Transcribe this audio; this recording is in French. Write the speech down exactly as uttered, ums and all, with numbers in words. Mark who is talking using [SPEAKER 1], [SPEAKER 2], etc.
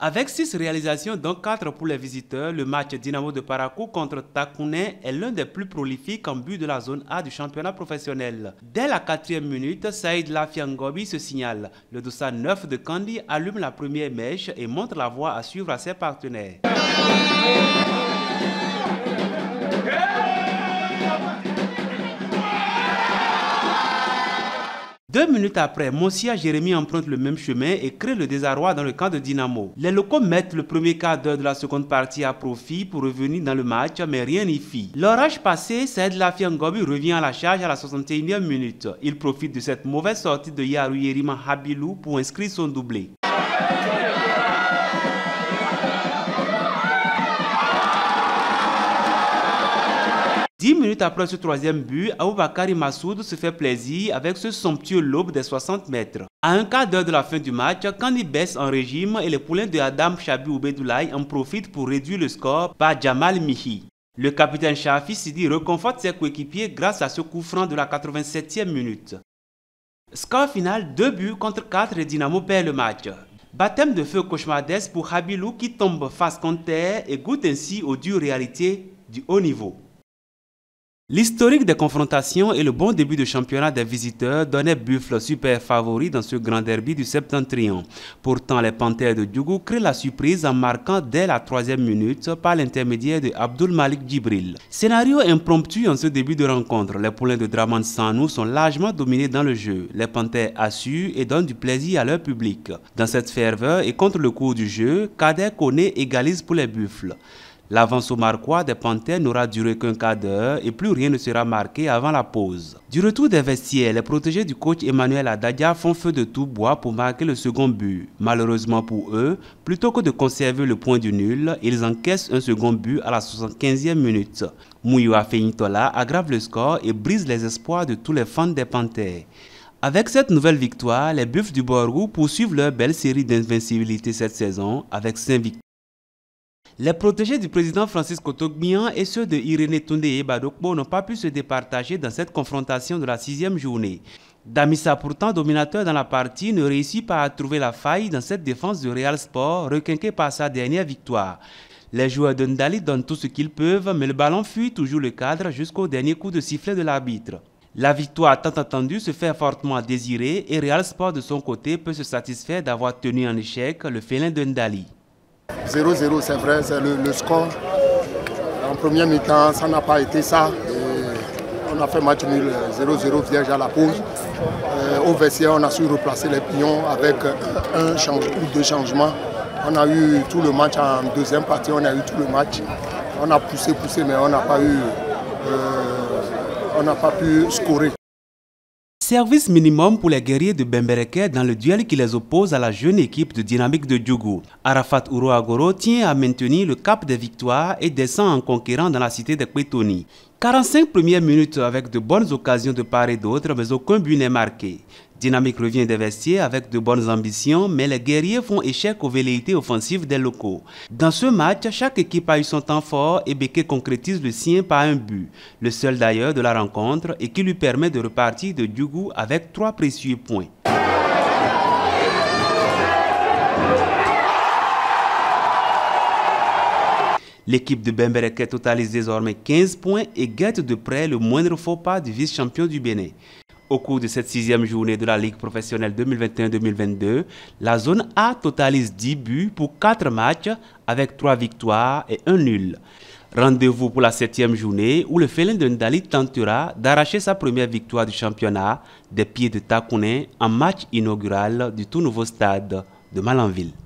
[SPEAKER 1] Avec six réalisations, dont quatre pour les visiteurs, le match Dynamo de Parakou contre Takounais est l'un des plus prolifiques en but de la zone A du championnat professionnel. Dès la quatrième minute, Saïd Lafiangobi se signale. Le dossard neuf de Kandi allume la première mèche et montre la voie à suivre à ses partenaires. Deux minutes après, Mossia Jérémy emprunte le même chemin et crée le désarroi dans le camp de Dynamo. Les locaux mettent le premier quart d'heure de la seconde partie à profit pour revenir dans le match, mais rien n'y fit. L'orage passé, Saïd Lafiangobi revient à la charge à la soixante et unième minute. Il profite de cette mauvaise sortie de Yarou Yerima Habilou pour inscrire son doublé. Dix minutes après ce troisième but, Aboubakari Massoud se fait plaisir avec ce somptueux lob des soixante mètres. À un quart d'heure de la fin du match, Kandi baisse en régime et les poulains de Adam Chabi Oubedoulaye en profitent pour réduire le score par Jamal Mihi. Le capitaine Shafi Sidi reconforte ses coéquipiers grâce à ce coup franc de la quatre-vingt-septième minute. Score final, deux buts contre quatre et Dynamo perd le match. Baptême de feu cauchemardesque pour Habilou qui tombe face contre terre et goûte ainsi aux dures réalités du haut niveau. L'historique des confrontations et le bon début de championnat des visiteurs donnaient Buffle super favori dans ce grand derby du Septentrion. Pourtant, les Panthères de Djougou créent la surprise en marquant dès la troisième minute par l'intermédiaire de Abdul Malik Djibril. Scénario impromptu en ce début de rencontre. Les poulains de Draman Sanou sont largement dominés dans le jeu. Les Panthères assurent et donnent du plaisir à leur public. Dans cette ferveur et contre le cours du jeu, Kader Koné égalise pour les Buffles. L'avance au Marquois des Panthères n'aura duré qu'un quart d'heure et plus rien ne sera marqué avant la pause. Du retour des vestiaires, les protégés du coach Emmanuel Adadia font feu de tout bois pour marquer le second but. Malheureusement pour eux, plutôt que de conserver le point du nul, ils encaissent un second but à la soixante-quinzième minute. Mouyoua Feintola aggrave le score et brise les espoirs de tous les fans des Panthères. Avec cette nouvelle victoire, les Buffs du Borgou poursuivent leur belle série d'invincibilité cette saison avec cinq victoires. Les protégés du président Francis Kotogbian et ceux de Irénée Toundé Badokbo n'ont pas pu se départager dans cette confrontation de la sixième journée. Damissa, pourtant dominateur dans la partie, ne réussit pas à trouver la faille dans cette défense de Real Sport, requinquée par sa dernière victoire. Les joueurs de Ndali donnent tout ce qu'ils peuvent, mais le ballon fuit toujours le cadre jusqu'au dernier coup de sifflet de l'arbitre. La victoire tant attendue se fait fortement désirer et Real Sport de son côté peut se satisfaire d'avoir tenu en échec le félin de Ndali.
[SPEAKER 2] zéro zéro, c'est vrai, c'est le, le score. En première mi-temps, ça n'a pas été ça. Et on a fait match nul zéro zéro vierge à la pause. Euh, au vestiaire, on a su replacer les pions avec un change, ou deux changements. On a eu tout le match en deuxième partie, on a eu tout le match. On a poussé, poussé, mais on n'a pas eu, euh, on n'a pas pu scorer.
[SPEAKER 1] Service minimum pour les guerriers de Bembereke dans le duel qui les oppose à la jeune équipe de Dynamique de Djougou. Arafat Ouroagoro tient à maintenir le cap des victoires et descend en conquérant dans la cité de Kwetoni. quarante-cinq premières minutes avec de bonnes occasions de part et d'autre, mais aucun but n'est marqué. Dynamique revient des vestiaires avec de bonnes ambitions, mais les guerriers font échec aux velléités offensives des locaux. Dans ce match, chaque équipe a eu son temps fort et Beke concrétise le sien par un but, le seul d'ailleurs de la rencontre et qui lui permet de repartir de Djougou avec trois précieux points. L'équipe de Bembereke totalise désormais quinze points et guette de près le moindre faux pas du vice-champion du Bénin. Au cours de cette sixième journée de la Ligue professionnelle deux mille vingt et un deux mille vingt-deux, la zone A totalise dix buts pour quatre matchs avec trois victoires et un nul. Rendez-vous pour la septième journée où le félin de Ndali tentera d'arracher sa première victoire du championnat des pieds de Takounais en match inaugural du tout nouveau stade de Malanville.